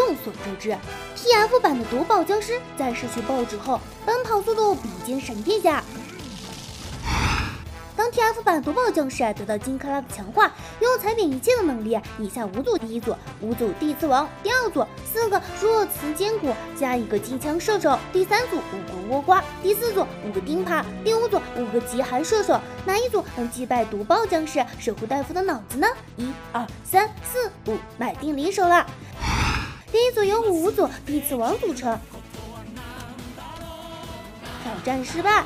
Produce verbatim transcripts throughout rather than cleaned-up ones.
众所周知 ，T F 版的毒爆僵尸在失去爆之后，奔跑速度比肩闪电侠。当 T F 版毒爆僵尸得到金克拉的强化，拥有踩扁一切的能力。以下五组：第一组五组地刺王，第二组四个弱磁坚果加一个机枪射手，第三组五个倭瓜，第四组五个钉耙，第五组五个极寒射手。哪一组能击败毒爆僵尸，守护大夫的脑子呢？一二三四五，买定离手了。第一组由五组地刺王组成，挑战失败。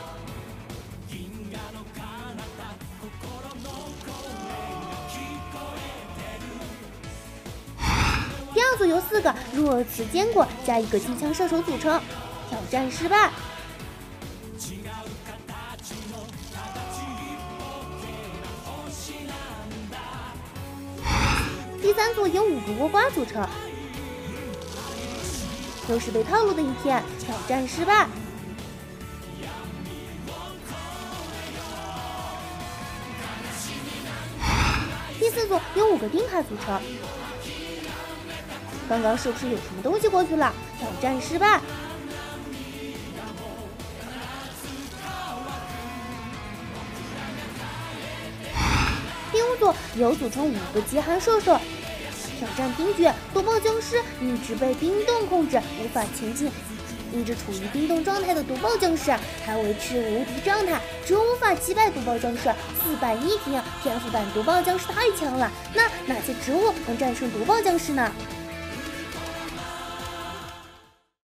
第二组由四个弱磁坚果加一个机枪射手组成，挑战失败。第三组由五个倭瓜组成，又是被套路的一天，挑战失败。第四组由五个钉耙组成。刚刚是不是有什么东西过去了？挑战失败。第五组由组成五个极寒射手，挑战冰决。毒爆僵尸一直被冰冻控制，无法前进。一直处于冰冻状态的毒爆僵尸还维持无敌状态，只有无法击败毒爆僵尸。四百一停 ，T F 版毒爆僵尸太强了。那哪些植物能战胜毒爆僵尸呢？